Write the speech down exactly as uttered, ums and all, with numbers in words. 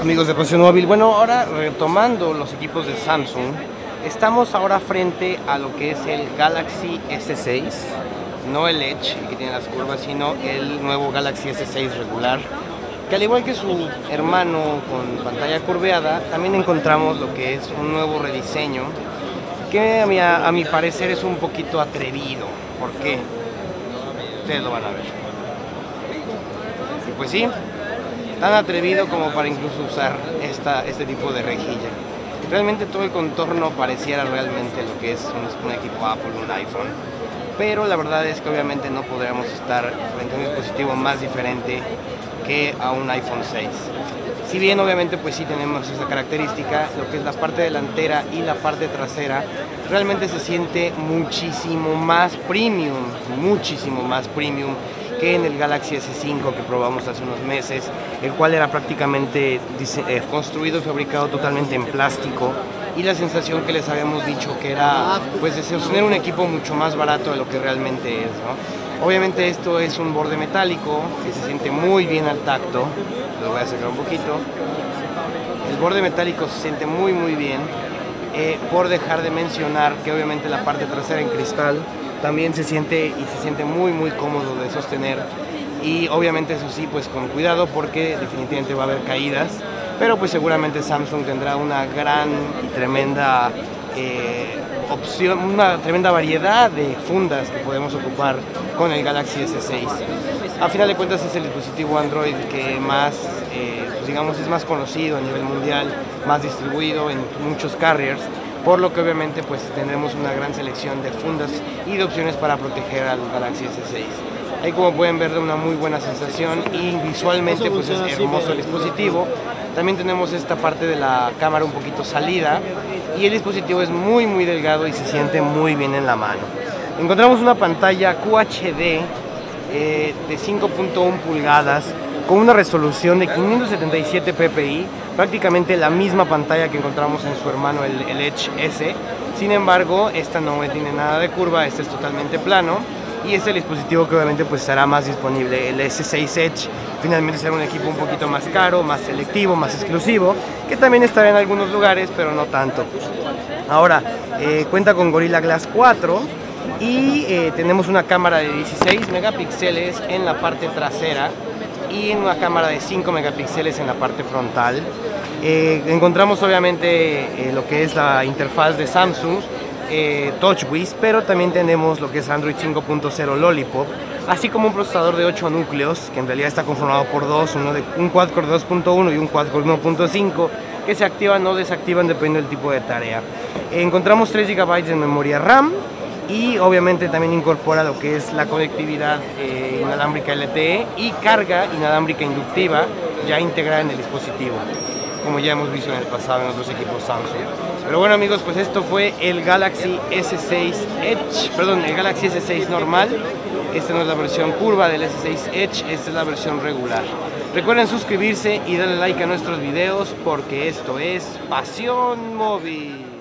Amigos de Pasión Móvil, bueno, ahora retomando los equipos de Samsung, estamos ahora frente a lo que es el Galaxy S seis, no el Edge, el que tiene las curvas, sino el nuevo Galaxy S seis regular, que al igual que su hermano con pantalla curveada, también encontramos lo que es un nuevo rediseño, que a mi, a mi parecer es un poquito atrevido. ¿Por qué? Ustedes lo van a ver. Y pues sí, tan atrevido como para incluso usar esta, este tipo de rejilla. Realmente todo el contorno pareciera realmente lo que es un, un equipo Apple, un iPhone, pero la verdad es que obviamente no podríamos estar frente a un dispositivo más diferente que a un iPhone seis. Si bien obviamente pues sí tenemos esa característica, lo que es la parte delantera y la parte trasera realmente se siente muchísimo más premium, muchísimo más premium que en el Galaxy S cinco que probamos hace unos meses, el cual era prácticamente eh, construido y fabricado totalmente en plástico, y la sensación que les habíamos dicho que era pues de sostener un equipo mucho más barato de lo que realmente es, ¿no? Obviamente esto es un borde metálico que se siente muy bien al tacto. Lo voy a sacar un poquito. El borde metálico se siente muy muy bien, eh, por dejar de mencionar que obviamente la parte trasera en cristal también se siente y se siente muy muy cómodo de sostener, y obviamente eso sí, pues con cuidado porque definitivamente va a haber caídas, pero pues seguramente Samsung tendrá una gran y tremenda eh, opción, una tremenda variedad de fundas que podemos ocupar con el Galaxy S seis. A final de cuentas es el dispositivo Android que más, eh, pues digamos, es más conocido a nivel mundial, más distribuido en muchos carriers, por lo que obviamente pues tendremos una gran selección de fundas y de opciones para proteger al Galaxy S seis. Ahí, como pueden ver, da una muy buena sensación y visualmente pues es hermoso el dispositivo. También tenemos esta parte de la cámara un poquito salida, y el dispositivo es muy muy delgado y se siente muy bien en la mano. Encontramos una pantalla Q H D eh, de cinco punto uno pulgadas con una resolución de quinientos setenta y siete p p i, prácticamente la misma pantalla que encontramos en su hermano el, el Edge S. Sin embargo, esta no tiene nada de curva, este es totalmente plano, y es el dispositivo que obviamente pues será más disponible. El S seis Edge finalmente será un equipo un poquito más caro, más selectivo, más exclusivo, que también estará en algunos lugares, pero no tanto. Ahora, eh, cuenta con Gorilla Glass cuatro, y eh, tenemos una cámara de dieciséis megapíxeles en la parte trasera y en una cámara de cinco megapíxeles en la parte frontal. Eh, encontramos obviamente eh, lo que es la interfaz de Samsung, eh, TouchWiz, pero también tenemos lo que es Android cinco punto cero Lollipop, así como un procesador de ocho núcleos, que en realidad está conformado por dos, uno de, un quad-core dos punto uno y un quad-core uno punto cinco, que se activan o desactivan dependiendo del tipo de tarea. Eh, encontramos tres gigabytes de memoria RAM, y obviamente también incorpora lo que es la conectividad eh, inalámbrica L T E y carga inalámbrica inductiva ya integrada en el dispositivo, como ya hemos visto en el pasado en otros equipos Samsung. Pero bueno, amigos, pues esto fue el Galaxy S seis Edge, perdón, el Galaxy S seis normal. Esta no es la versión curva del S seis Edge, esta es la versión regular. Recuerden suscribirse y darle like a nuestros videos, porque esto es Pasión Móvil.